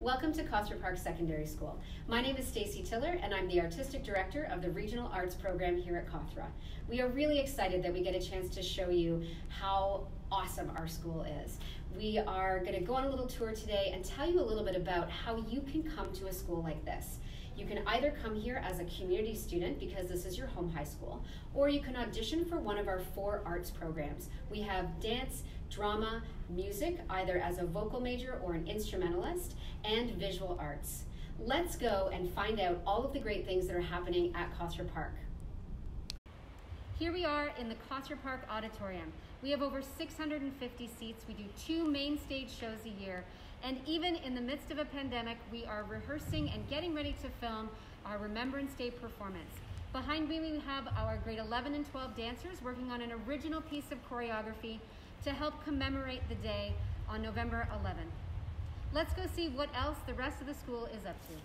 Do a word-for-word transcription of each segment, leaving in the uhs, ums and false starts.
Welcome to Cawthra Park Secondary School. My name is Stacy Tiller and I'm the Artistic Director of the Regional Arts Program here at Cawthra. We are really excited that we get a chance to show you how awesome our school is. We are going to go on a little tour today and tell you a little bit about how you can come to a school like this. You can either come here as a community student because this is your home high school, or you can audition for one of our four arts programs. We have dance, drama, music, either as a vocal major or an instrumentalist, and visual arts. Let's go and find out all of the great things that are happening at Cawthra Park. Here we are in the Cawthra Park Auditorium. We have over six hundred fifty seats. We do two main stage shows a year. And even in the midst of a pandemic, we are rehearsing and getting ready to film our Remembrance Day performance. Behind me, we have our grade eleven and twelve dancers working on an original piece of choreography to help commemorate the day on November eleventh. Let's go see what else the rest of the school is up to.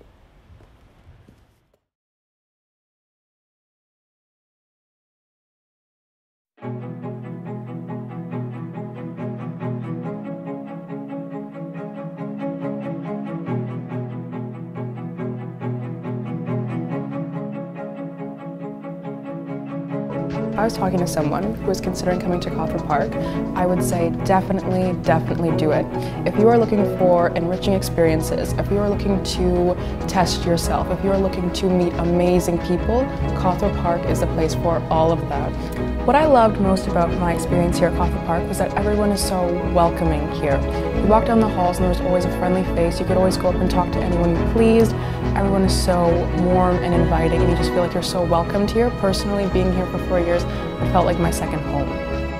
If I was talking to someone who was considering coming to Cawthra Park, I would say definitely, definitely do it. If you are looking for enriching experiences, if you are looking to test yourself, if you are looking to meet amazing people, Cawthra Park is the place for all of that. What I loved most about my experience here at Cawthra Park was that everyone is so welcoming here. You walk down the halls and there's always a friendly face. You could always go up and talk to anyone you pleased. Everyone is so warm and inviting, and you just feel like you're so welcomed here. Personally, being here for four years, it felt like my second home.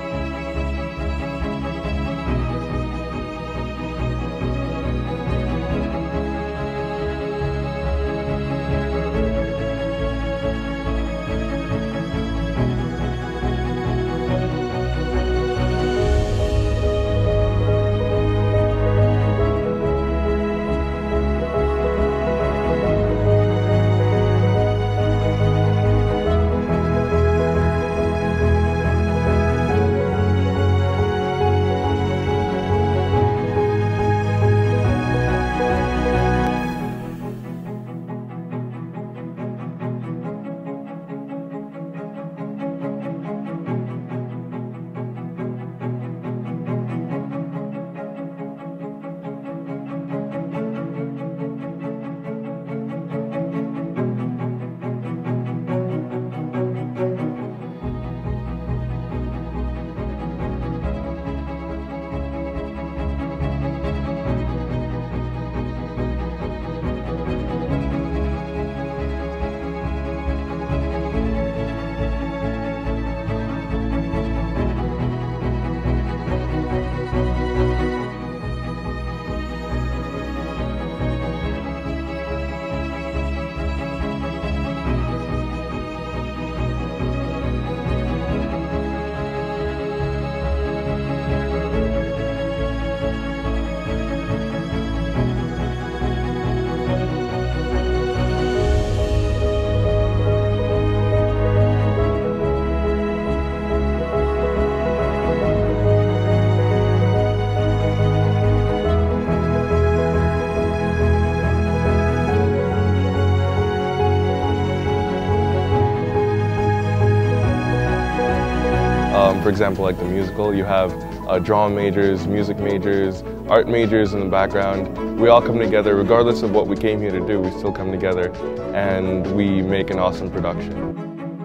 Um, for example, like the musical, you have uh, drama majors, music majors, art majors in the background. We all come together, regardless of what we came here to do, we still come together and we make an awesome production.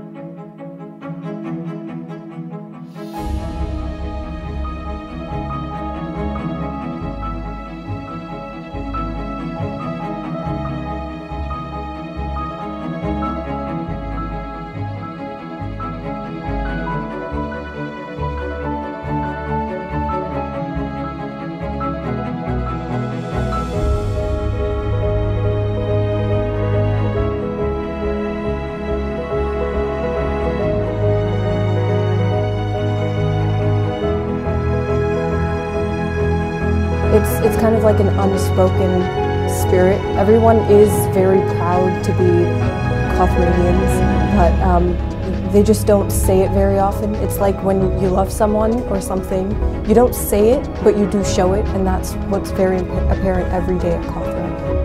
It's, it's kind of like an unspoken spirit. Everyone is very proud to be Cawthradians, but um, they just don't say it very often. It's like when you love someone or something, you don't say it, but you do show it, and that's what's very apparent every day at Cawthra.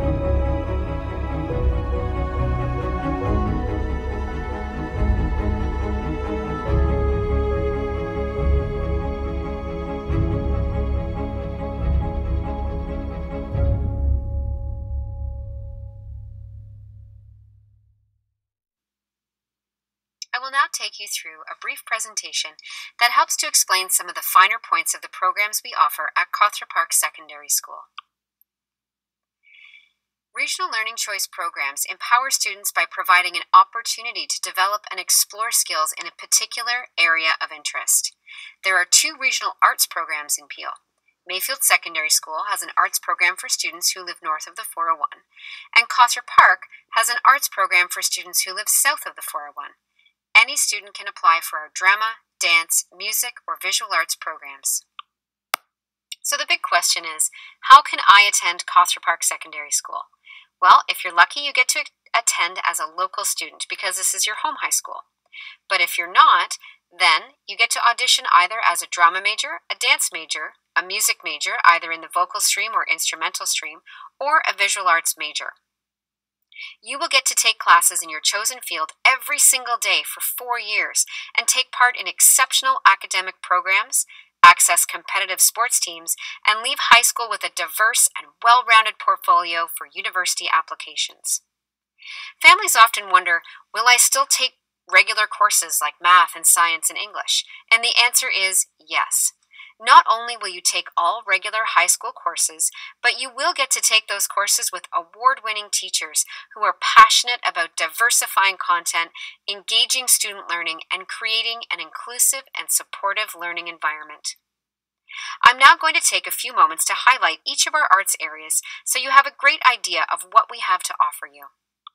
I will now take you through a brief presentation that helps to explain some of the finer points of the programs we offer at Cawthra Park Secondary School. Regional Learning Choice programs empower students by providing an opportunity to develop and explore skills in a particular area of interest. There are two regional arts programs in Peel. Mayfield Secondary School has an arts program for students who live north of the four oh one, and Cawthra Park has an arts program for students who live south of the four oh one. Any student can apply for our drama, dance, music, or visual arts programs. So the big question is, how can I attend Cawthra Park Secondary School? Well, if you're lucky, you get to attend as a local student because this is your home high school. But if you're not, then you get to audition either as a drama major, a dance major, a music major, either in the vocal stream or instrumental stream, or a visual arts major. You will get to take classes in your chosen field every single day for four years and take part in exceptional academic programs, access competitive sports teams, and leave high school with a diverse and well-rounded portfolio for university applications. Families often wonder, will I still take regular courses like math and science and English? And the answer is yes. Not only will you take all regular high school courses, but you will get to take those courses with award-winning teachers who are passionate about diversifying content, engaging student learning, and creating an inclusive and supportive learning environment. I'm now going to take a few moments to highlight each of our arts areas so you have a great idea of what we have to offer you.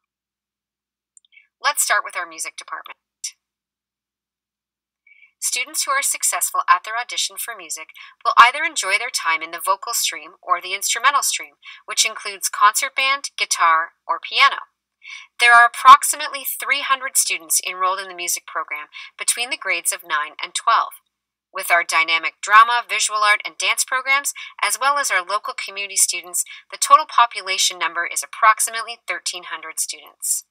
Let's start with our music department. Students who are successful at their audition for music will either enjoy their time in the vocal stream or the instrumental stream, which includes concert band, guitar, or piano. There are approximately three hundred students enrolled in the music program between the grades of nine and twelve. With our dynamic drama, visual art, and dance programs, as well as our local community students, the total population number is approximately thirteen hundred students.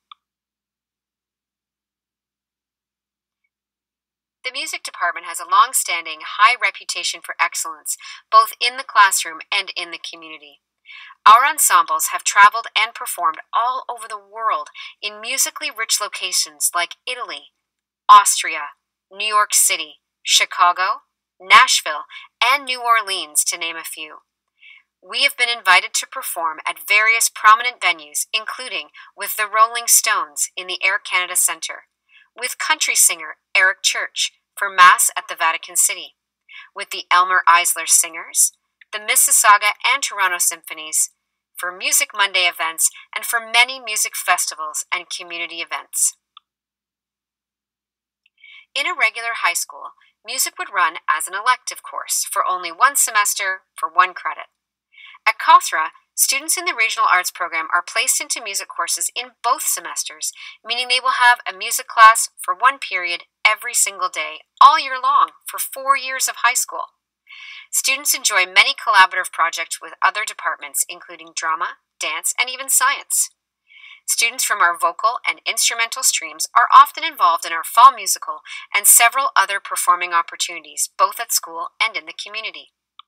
The music department has a long-standing, high reputation for excellence, both in the classroom and in the community. Our ensembles have traveled and performed all over the world in musically rich locations like Italy, Austria, New York City, Chicago, Nashville, and New Orleans, to name a few. We have been invited to perform at various prominent venues, including with the Rolling Stones in the Air Canada Centre, with country singer Eric Church for Mass at the Vatican City, with the Elmer Eisler Singers, the Mississauga and Toronto Symphonies, for Music Monday events, and for many music festivals and community events. In a regular high school, music would run as an elective course for only one semester for one credit. At Cawthra, students in the Regional Arts program are placed into music courses in both semesters, meaning they will have a music class for one period every single day, all year long, for four years of high school. Students enjoy many collaborative projects with other departments, including drama, dance, and even science. Students from our vocal and instrumental streams are often involved in our fall musical and several other performing opportunities, both at school and in the community.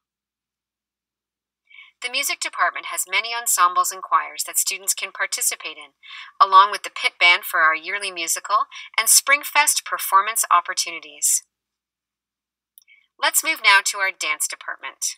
The music department has many ensembles and choirs that students can participate in, along with the pit band for our yearly musical and Springfest performance opportunities. Let's move now to our dance department.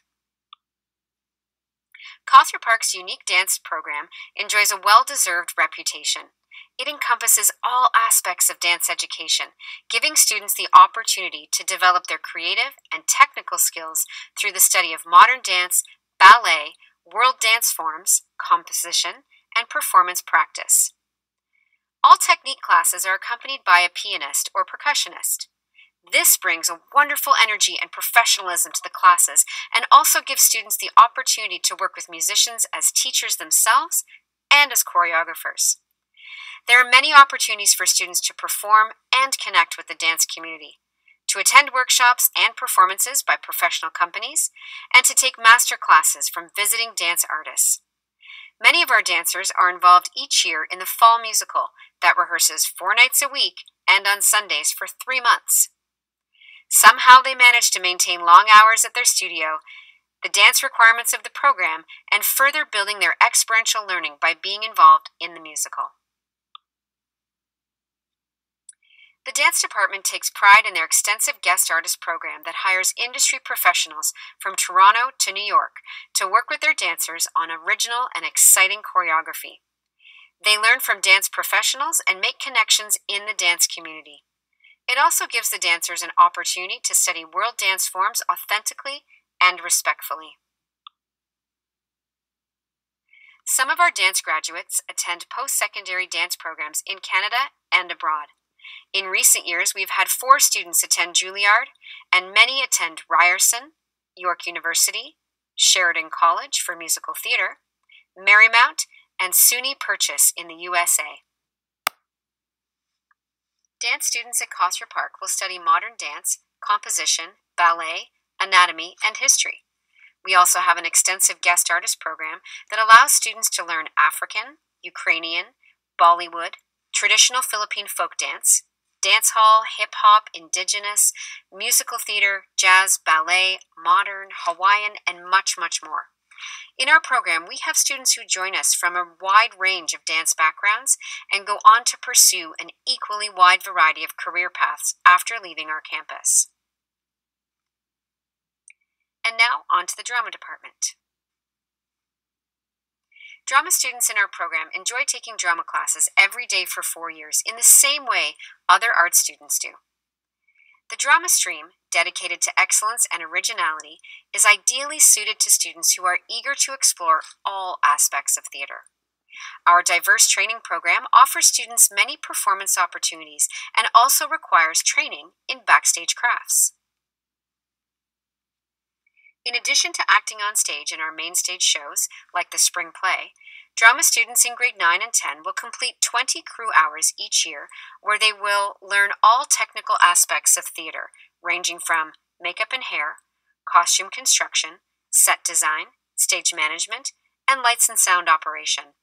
Cawthra Park's unique dance program enjoys a well-deserved reputation. It encompasses all aspects of dance education, giving students the opportunity to develop their creative and technical skills through the study of modern dance, ballet, world dance forms, composition, and performance practice. All technique classes are accompanied by a pianist or percussionist. This brings a wonderful energy and professionalism to the classes and also gives students the opportunity to work with musicians as teachers themselves and as choreographers. There are many opportunities for students to perform and connect with the dance community, to attend workshops and performances by professional companies, and to take master classes from visiting dance artists. Many of our dancers are involved each year in the fall musical that rehearses four nights a week and on Sundays for three months. Somehow they manage to maintain long hours at their studio, the dance requirements of the program, and further building their experiential learning by being involved in the musical. The dance department takes pride in their extensive guest artist program that hires industry professionals from Toronto to New York to work with their dancers on original and exciting choreography. They learn from dance professionals and make connections in the dance community. It also gives the dancers an opportunity to study world dance forms authentically and respectfully. Some of our dance graduates attend post-secondary dance programs in Canada and abroad. In recent years, we've had four students attend Juilliard, and many attend Ryerson, York University, Sheridan College for musical theater, Marymount, and SUNY Purchase in the U S A. Dance students at Cawthra Park will study modern dance, composition, ballet, anatomy, and history. We also have an extensive guest artist program that allows students to learn African, Ukrainian, Bollywood, traditional Philippine folk dance, dance hall, hip-hop, indigenous, musical theater, jazz, ballet, modern, Hawaiian, and much, much more. In our program, we have students who join us from a wide range of dance backgrounds and go on to pursue an equally wide variety of career paths after leaving our campus. And now, on to the drama department. Drama students in our program enjoy taking drama classes every day for four years in the same way other art students do. The drama stream, dedicated to excellence and originality, is ideally suited to students who are eager to explore all aspects of theater. Our diverse training program offers students many performance opportunities and also requires training in backstage crafts. In addition to acting on stage in our main stage shows, like the spring play, drama students in grade nine and ten will complete twenty crew hours each year where they will learn all technical aspects of theater, ranging from makeup and hair, costume construction, set design, stage management, and lights and sound operation.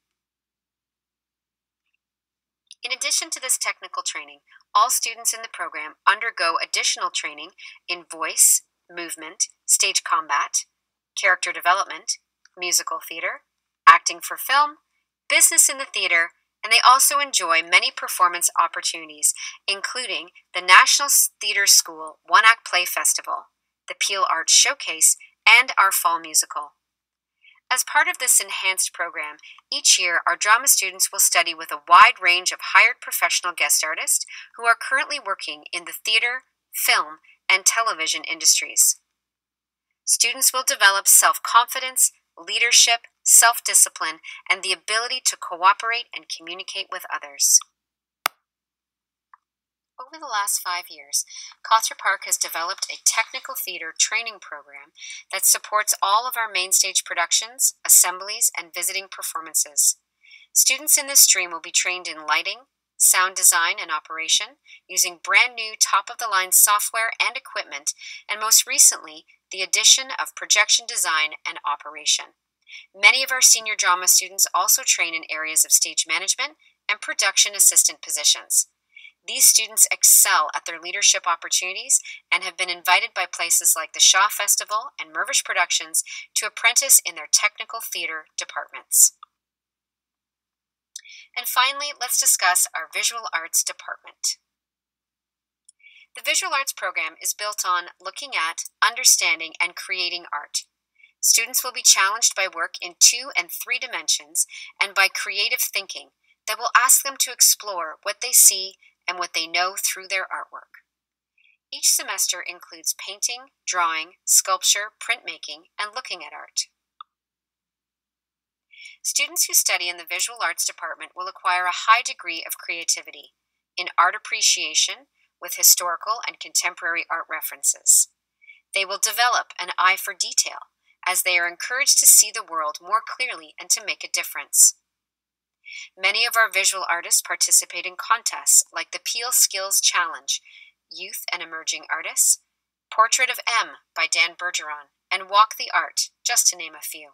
In addition to this technical training, all students in the program undergo additional training in voice, movement, stage combat, character development, musical theater, acting for film, business in the theater, and they also enjoy many performance opportunities, including the National Theatre School One-Act Play Festival, the Peel Arts Showcase, and our fall musical. As part of this enhanced program, each year our drama students will study with a wide range of hired professional guest artists who are currently working in the theater, film, and television industries. Students will develop self-confidence, leadership, self-discipline, and the ability to cooperate and communicate with others. Over the last five years, Cawthra Park has developed a technical theater training program that supports all of our main stage productions, assemblies, and visiting performances. Students in this stream will be trained in lighting, sound design and operation, using brand new top-of-the-line software and equipment, and most recently, the addition of projection design and operation. Many of our senior drama students also train in areas of stage management and production assistant positions. These students excel at their leadership opportunities and have been invited by places like the Shaw Festival and Mirvish Productions to apprentice in their technical theater departments. And finally, let's discuss our visual arts department. The visual arts program is built on looking at, understanding, and creating art. Students will be challenged by work in two and three dimensions and by creative thinking that will ask them to explore what they see and what they know through their artwork. Each semester includes painting, drawing, sculpture, printmaking, and looking at art. Students who study in the visual arts department will acquire a high degree of creativity in art appreciation with historical and contemporary art references. They will develop an eye for detail as they are encouraged to see the world more clearly and to make a difference. Many of our visual artists participate in contests like the Peelschools Challenge, Youth and Emerging Artists, Portrait of M by Dan Bergeron, and Walk the Art, just to name a few.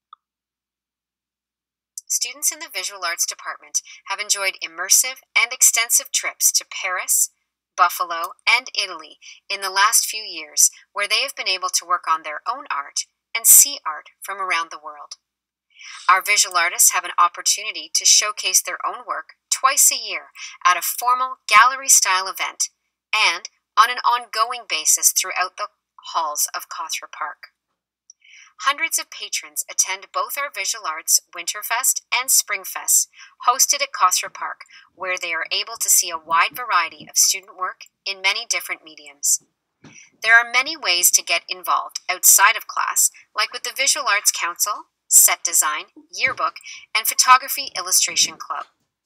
Students in the Visual Arts Department have enjoyed immersive and extensive trips to Paris, Buffalo, and Italy in the last few years, where they have been able to work on their own art and see art from around the world. Our visual artists have an opportunity to showcase their own work twice a year at a formal gallery-style event and on an ongoing basis throughout the halls of Cawthra Park. Hundreds of patrons attend both our Visual Arts Winterfest and Springfest, hosted at Cawthra Park, where they are able to see a wide variety of student work in many different mediums. There are many ways to get involved outside of class, like with the Visual Arts Council, Set Design, Yearbook, and Photography Illustration Club.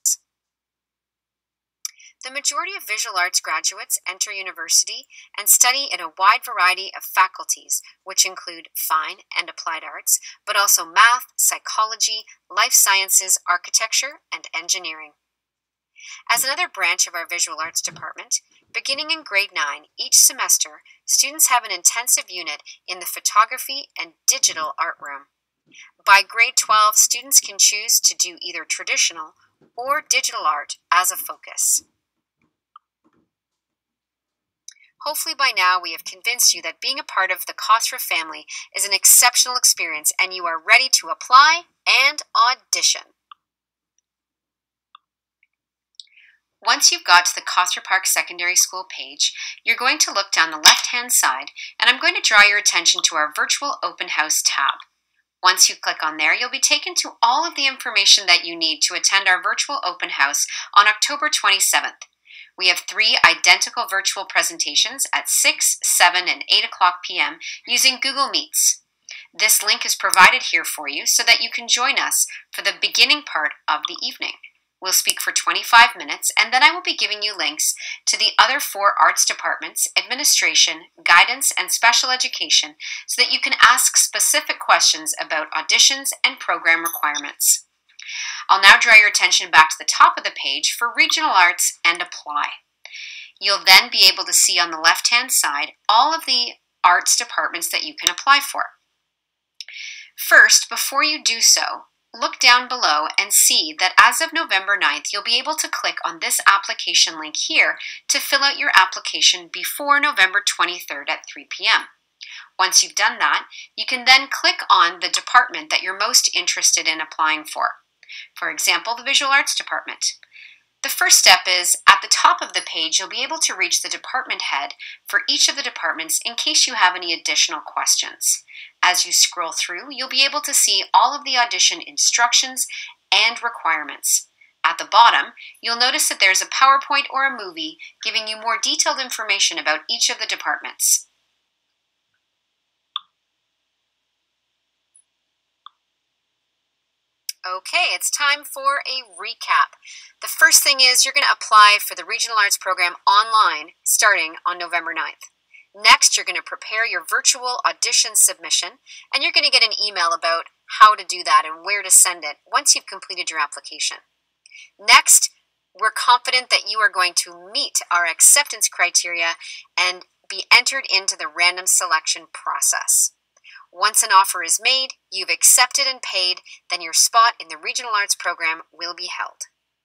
The majority of visual arts graduates enter university and study in a wide variety of faculties, which include fine and applied arts, but also math, psychology, life sciences, architecture, and engineering. As another branch of our visual arts department, beginning in grade nine, each semester, students have an intensive unit in the photography and digital art room. By grade twelve, students can choose to do either traditional or digital art as a focus. Hopefully by now we have convinced you that being a part of the Cawthra family is an exceptional experience and you are ready to apply and audition. Once you've got to the Cawthra Park Secondary School page, you're going to look down the left-hand side, and I'm going to draw your attention to our Virtual Open House tab. Once you click on there, you'll be taken to all of the information that you need to attend our Virtual Open House on October twenty-seventh. We have three identical virtual presentations at six, seven, and eight o'clock p m using Google Meets. This link is provided here for you so that you can join us for the beginning part of the evening. We'll speak for twenty-five minutes, and then I will be giving you links to the other four arts departments, administration, guidance, and special education so that you can ask specific questions about auditions and program requirements. I'll now draw your attention back to the top of the page for Regional Arts and Apply. You'll then be able to see on the left-hand side all of the arts departments that you can apply for. First, before you do so, look down below and see that as of November ninth, you'll be able to click on this application link here to fill out your application before November twenty-third at three p m Once you've done that, you can then click on the department that you're most interested in applying for. For example, the Visual Arts Department. The first step is, at the top of the page, you'll be able to reach the department head for each of the departments in case you have any additional questions. As you scroll through, you'll be able to see all of the audition instructions and requirements. At the bottom, you'll notice that there's a PowerPoint or a movie giving you more detailed information about each of the departments. Okay, it's time for a recap. The first thing is you're going to apply for the Regional Arts program online starting on November ninth. Next, you're going to prepare your virtual audition submission, and you're going to get an email about how to do that and where to send it once you've completed your application. Next, we're confident that you are going to meet our acceptance criteria and be entered into the random selection process. Once an offer is made, you've accepted and paid, then your spot in the Regional Arts program will be held.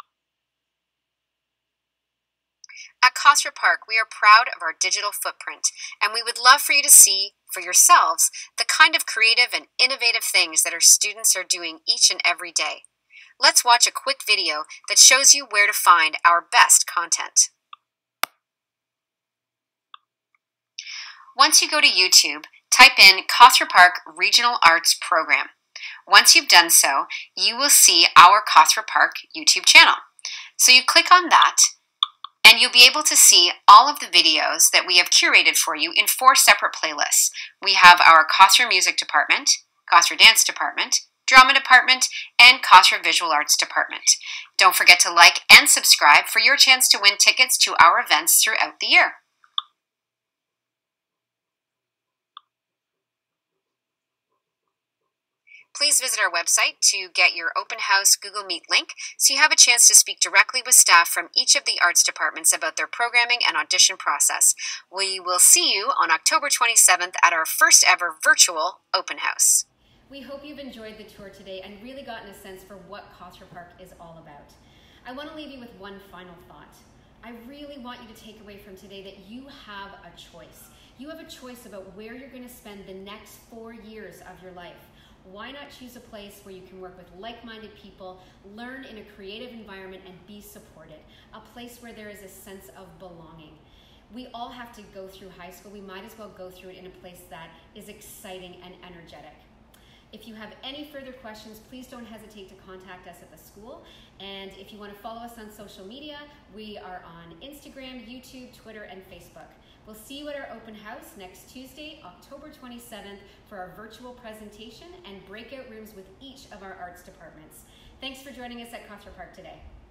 At Cawthra Park, we are proud of our digital footprint, and we would love for you to see for yourselves the kind of creative and innovative things that our students are doing each and every day. Let's watch a quick video that shows you where to find our best content. Once you go to YouTube, type in Cawthra Park Regional Arts Program. Once you've done so, you will see our Cawthra Park YouTube channel. So you click on that, and you'll be able to see all of the videos that we have curated for you in four separate playlists. We have our Cawthra Music Department, Cawthra Dance Department, Drama Department, and Cawthra Visual Arts Department. Don't forget to like and subscribe for your chance to win tickets to our events throughout the year. please visit our website to get your open house Google Meet link so you have a chance to speak directly with staff from each of the arts departments about their programming and audition process. We will see you on October twenty-seventh at our first ever virtual open house. We hope you've enjoyed the tour today and really gotten a sense for what Cawthra Park is all about. I want to leave you with one final thought. I really want you to take away from today that you have a choice. You have a choice about where you're going to spend the next four years of your life. Why not choose a place where you can work with like-minded people, learn in a creative environment, and be supported? A place where there is a sense of belonging. We all have to go through high school. We might as well go through it in a place that is exciting and energetic. If you have any further questions, please don't hesitate to contact us at the school. And if you want to follow us on social media, we are on Instagram, YouTube, Twitter, and Facebook. We'll see you at our open house next Tuesday, October twenty-seventh, for our virtual presentation and breakout rooms with each of our arts departments. Thanks for joining us at Cawthra Park today.